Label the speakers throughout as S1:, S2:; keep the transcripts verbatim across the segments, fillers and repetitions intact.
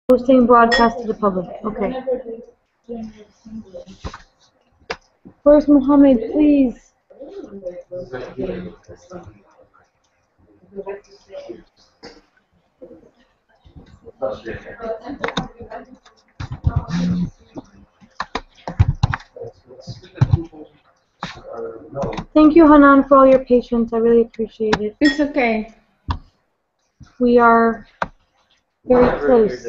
S1: Hosting broadcast to the public. Okay. Where's Mohammed, please? Thank you, Hanan, for all your patience. I really appreciate it.
S2: It's okay.
S1: We are very close.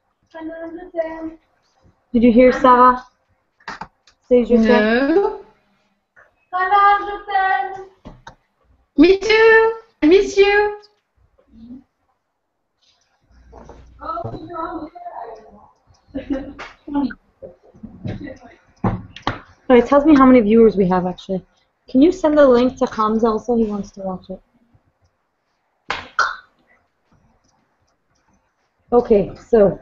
S1: Did you hear Sarah? Say je t'aime.
S2: No. Me too. I miss you.
S1: Oh, it tells me how many viewers we have, actually. Can you send the link to Hamza also? He wants to watch it. Okay, so.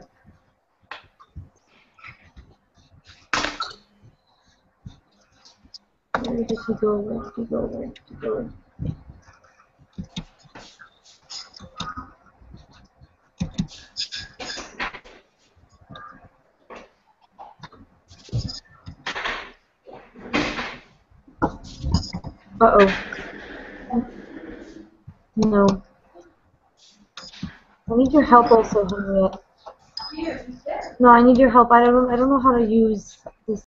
S1: Where did he go? Where did he go? Where did he go? Uh-oh. No. I need your help also, Henriette. No, I need your help. I don't I don't know how to use this